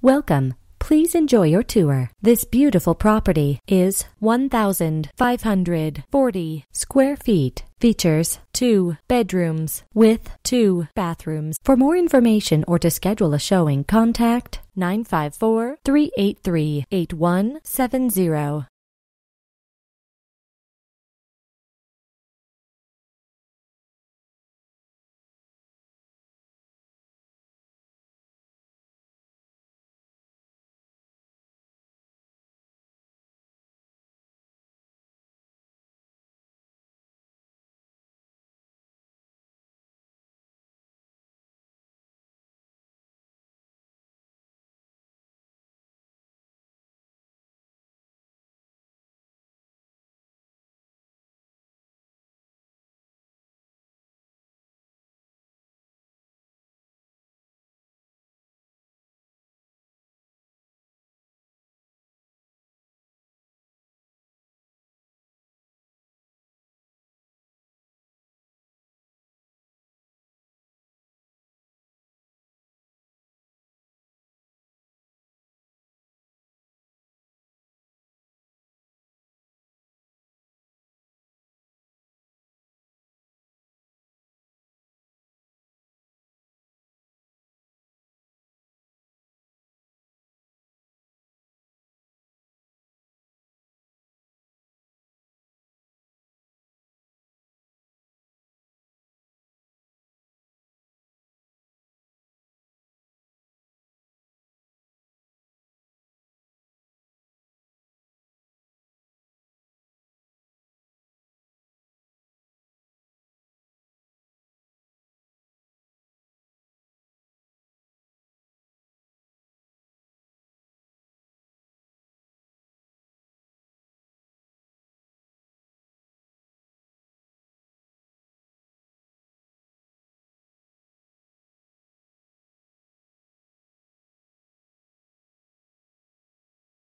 Welcome. Please enjoy your tour. This beautiful property is 1,540 square feet. Features 2 bedrooms with 2 bathrooms. For more information or to schedule a showing, contact 954-383-8170.